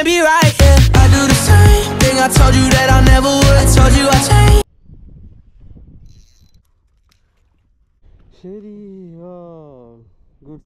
be right, yeah. I do the same thing I told you that I never would. I told you I changed. Shitty, good